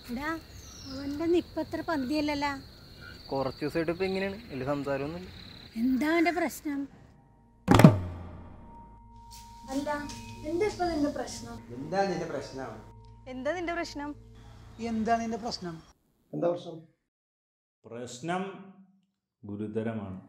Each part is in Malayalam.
എടാ അവൻ്റെ നിപ്പത്ര പന്തിയല്ലല്ല. കുറച്ച് ദിവസമായിട്ട് ഇപ്പം എങ്ങനെയാണ് വലിയ സംസാരമൊന്നുമില്ല. എന്താ അവൻ്റെ പ്രശ്നം? അല്ല എന്താ ഇപ്പൊ നിന്റെ പ്രശ്നം? എന്താ നിന്റെ പ്രശ്നം? എന്താ നിന്റെ പ്രശ്നം? എന്താ നിന്റെ പ്രശ്നം? എന്താ പ്രശ്നം? പ്രശ്നം ഗുരുതരമാണ്.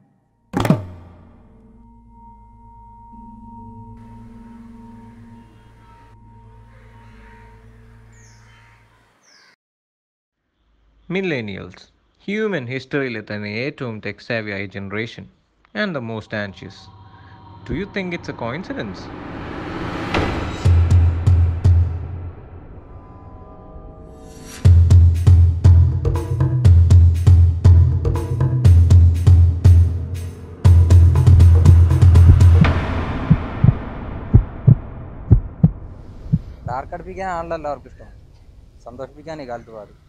Millennials, human historyയിലെ തന്നെ ഏറ്റവും ടെക് സാവിയായ generation and the most anxious. Do you think it's a coincidence? Dark അടുപ്പിക്കാനാണല്ലോ എല്ലാവർക്കും ഇഷ്ടം. സന്തോഷിപ്പിക്കാൻ ഈ കാലത്ത് പാടും.